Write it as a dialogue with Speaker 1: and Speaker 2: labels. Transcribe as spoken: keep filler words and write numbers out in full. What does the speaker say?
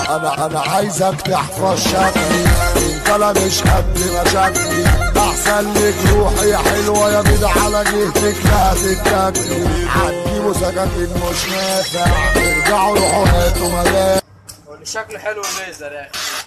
Speaker 1: انا انا عايزك تحفظ شكلي، انت لا مش قد مشاكلي، احسن لك روحي يا حلوه يا بيض على جهتك لا هتتاكلي، هتجيبوا سكاكين مش نافع، ارجعوا روحوا هاتوا ملاك.
Speaker 2: شكله حلو الليزر يا اخي.